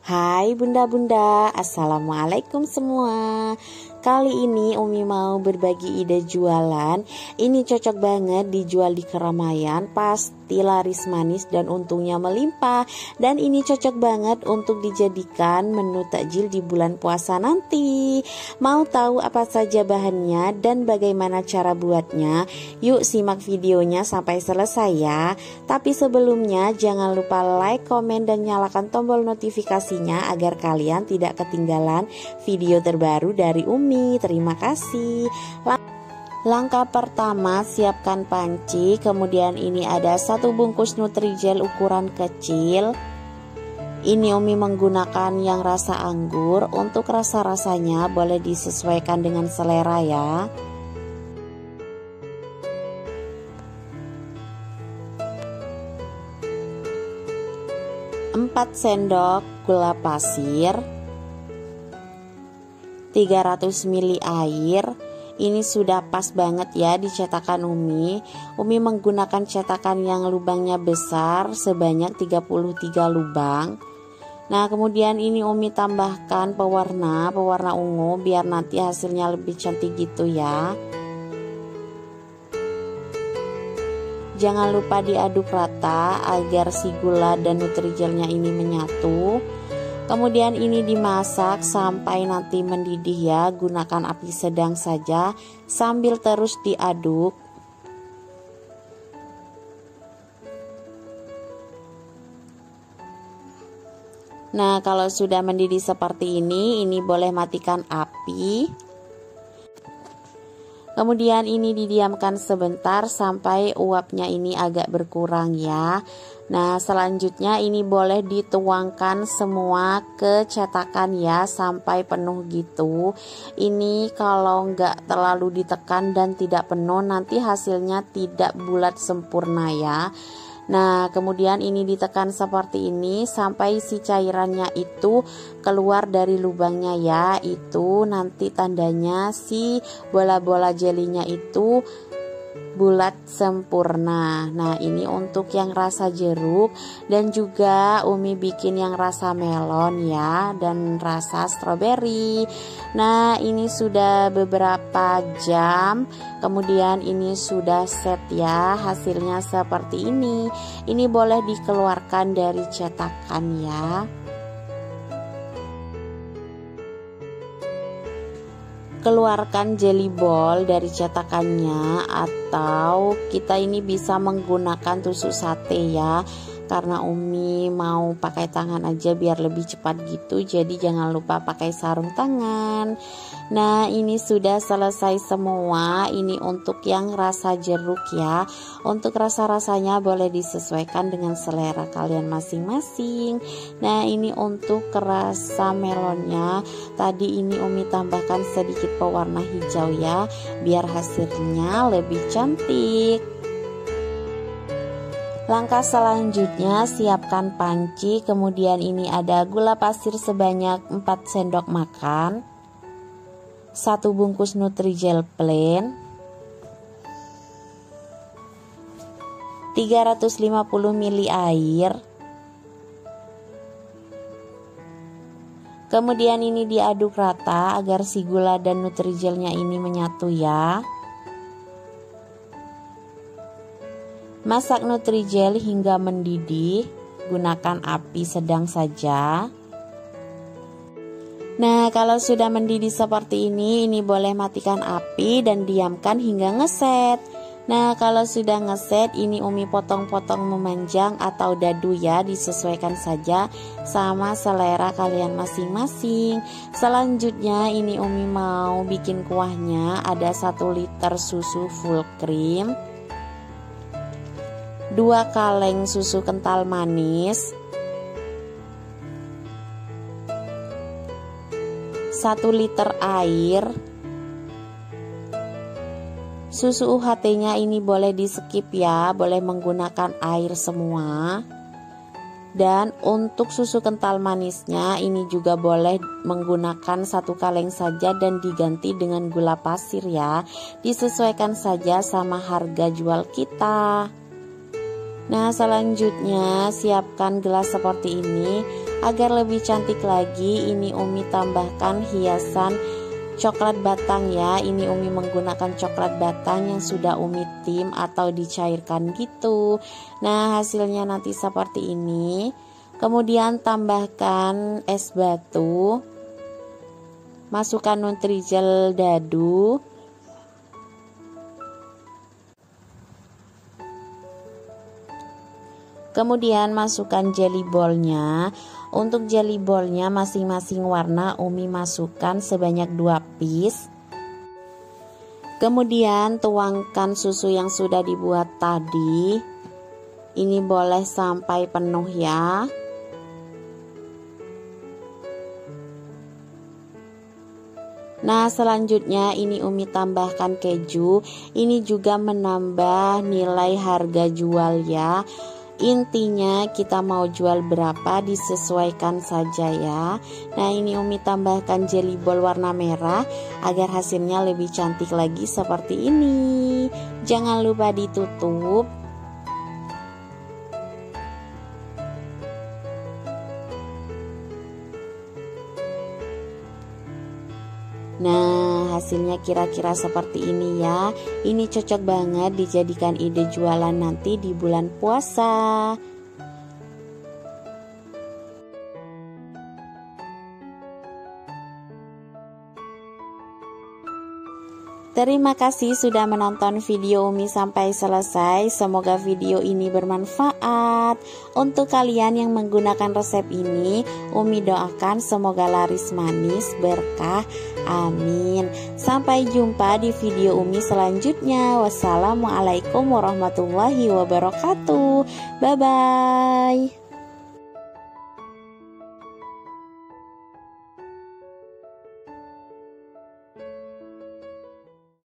Hai bunda-bunda, assalamualaikum semua. Kali ini Umi mau berbagi ide jualan. Ini cocok banget dijual di keramaian, pasti laris manis dan untungnya melimpah. Dan ini cocok banget untuk dijadikan menu takjil di bulan puasa nanti. Mau tahu apa saja bahannya dan bagaimana cara buatnya? Yuk simak videonya sampai selesai ya. Tapi sebelumnya jangan lupa like, komen, dan nyalakan tombol notifikasinya agar kalian tidak ketinggalan video terbaru dari Umi. Terima kasih. Langkah pertama, siapkan panci. Kemudian ini ada 1 bungkus Nutrijel ukuran kecil. Ini Umi menggunakan yang rasa anggur. Untuk rasa-rasanya boleh disesuaikan dengan selera ya. 4 sendok gula pasir, 300 ml air. Ini sudah pas banget ya di cetakan Umi. Umi menggunakan cetakan yang lubangnya besar sebanyak 33 lubang. Nah kemudian ini Umi tambahkan pewarna ungu biar nanti hasilnya lebih cantik gitu ya. Jangan lupa diaduk rata agar si gula dan nutrijelnya ini menyatu. Kemudian ini dimasak sampai nanti mendidih ya. Gunakan api sedang saja sambil terus diaduk. Nah kalau sudah mendidih seperti ini boleh matikan api. Kemudian ini didiamkan sebentar sampai uapnya ini agak berkurang ya. Nah selanjutnya ini boleh dituangkan semua ke cetakan ya sampai penuh gitu. Ini kalau nggak terlalu ditekan dan tidak penuh nanti hasilnya tidak bulat sempurna ya. Nah kemudian ini ditekan seperti ini sampai si cairannya itu keluar dari lubangnya ya. Itu nanti tandanya si bola-bola jelinya itu bulat sempurna. Nah ini untuk yang rasa jeruk dan juga Umi bikin yang rasa melon ya dan rasa stroberi. Nah ini sudah beberapa jam kemudian ini sudah set ya, hasilnya seperti ini. Ini boleh dikeluarkan dari cetakan ya. Keluarkan jelly ball dari cetakannya atau kita ini bisa menggunakan tusuk sate ya. Karena Umi mau pakai tangan aja biar lebih cepat gitu, jadi jangan lupa pakai sarung tangan. Nah ini sudah selesai semua. Ini untuk yang rasa jeruk ya. Untuk rasa-rasanya boleh disesuaikan dengan selera kalian masing-masing. Nah ini untuk rasa melonnya, tadi ini Umi tambahkan sedikit pewarna hijau ya, biar hasilnya lebih cantik. Langkah selanjutnya siapkan panci. Kemudian ini ada gula pasir sebanyak 4 sendok makan, 1 bungkus Nutrijel plain, 350 ml air. Kemudian ini diaduk rata agar si gula dan Nutrijelnya ini menyatu ya. Masak Nutrijel hingga mendidih, gunakan api sedang saja. Nah kalau sudah mendidih seperti ini boleh matikan api dan diamkan hingga ngeset. Nah kalau sudah ngeset ini Umi potong-potong memanjang atau dadu ya, disesuaikan saja sama selera kalian masing-masing. Selanjutnya ini Umi mau bikin kuahnya. Ada 1 liter susu full cream, 2 kaleng susu kental manis, 1 liter air. Susu UHT-nya ini boleh di skip ya, boleh menggunakan air semua. Dan untuk susu kental manisnya ini juga boleh menggunakan 1 kaleng saja dan diganti dengan gula pasir ya. Disesuaikan saja sama harga jual kita. Nah selanjutnya siapkan gelas seperti ini. Agar lebih cantik lagi, ini Umi tambahkan hiasan coklat batang ya. Ini Umi menggunakan coklat batang yang sudah Umi tim atau dicairkan gitu. Nah, hasilnya nanti seperti ini. Kemudian tambahkan es batu, masukkan Nutrijel dadu, kemudian masukkan jelly ballnya. Untuk jelly ballnya masing-masing warna Umi masukkan sebanyak 2 piece. Kemudian tuangkan susu yang sudah dibuat tadi. Ini boleh sampai penuh ya. Nah, selanjutnya ini Umi tambahkan keju. Ini juga menambah nilai harga jual ya. Intinya kita mau jual berapa disesuaikan saja ya. Nah, ini Umi tambahkan jelly ball warna merah agar hasilnya lebih cantik lagi seperti ini. Jangan lupa ditutup. Nah, hasilnya kira-kira seperti ini ya. Ini cocok banget dijadikan ide jualan nanti di bulan puasa. Terima kasih sudah menonton video Umi sampai selesai. Semoga video ini bermanfaat. Untuk kalian yang menggunakan resep ini, Umi doakan semoga laris manis, berkah. Amin. Sampai jumpa di video Umi selanjutnya. Wassalamualaikum warahmatullahi wabarakatuh. Bye-bye.